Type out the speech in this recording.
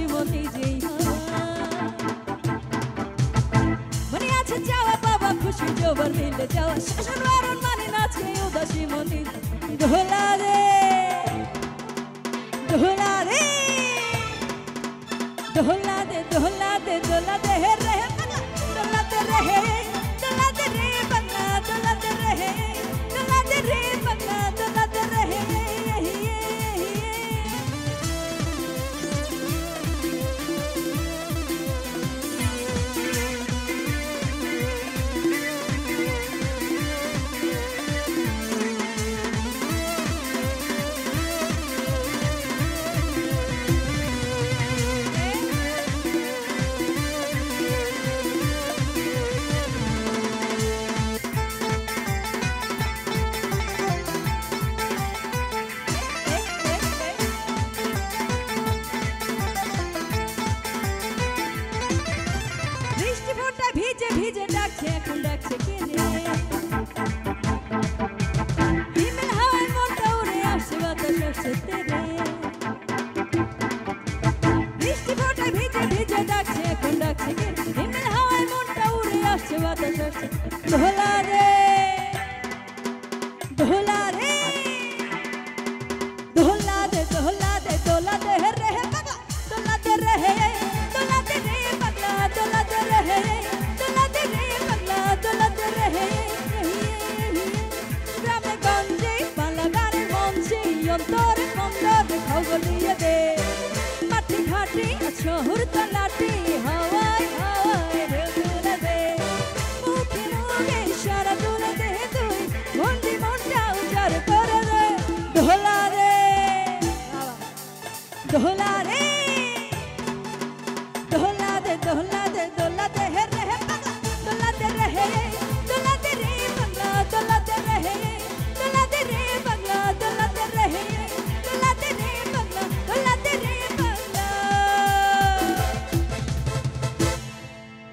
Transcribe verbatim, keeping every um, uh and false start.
উদাসী মন নিজেই মনে আছে যাওয়া বাবা খুশি জোবার মিলে যাওয়া শ্বশুর বারণ মানে নাচে উদাসী মন দোলা রে দোলা রে দোলা দে দোলা দে দোলা দে রে দোলা দে রে দোলা দে রে বাংলা দোলা দে রে দোলা দে রে বাংলা দোলা দে রে ভিজে ভিজে ডাকছে এখন ডাকছে কে রে হিমেল হাওয়ায় মনটা উড়ে আসছে বাতাস আসছে তেরে বৃষ্টি ফোঁটা ভিজে ভিজে ডাকছে এখন ডাকছে কে রে হিমেল হাওয়ায় মনটা উড়ে আসছে বাতাস আসছে দোলা রে দোলা রে দোলা দে দোলা দে দোলা দে রে পাগলা দোলা দে রে দোলা দে রে পাগলা দোলা দে রে গ্রামে গঞ্জে পালা গানের মঞ্চে অন্তরে মন্দরে খবরিয়ে দে মাটি ঘাটি শহর তলাটি হাওয়ায় হাওয়ায় ঢেউ তুলে দে মুখে মুখে সারা তুলে দে তুই মন্দি মনটা উজাড় করে দে দোলা রে দোলা রে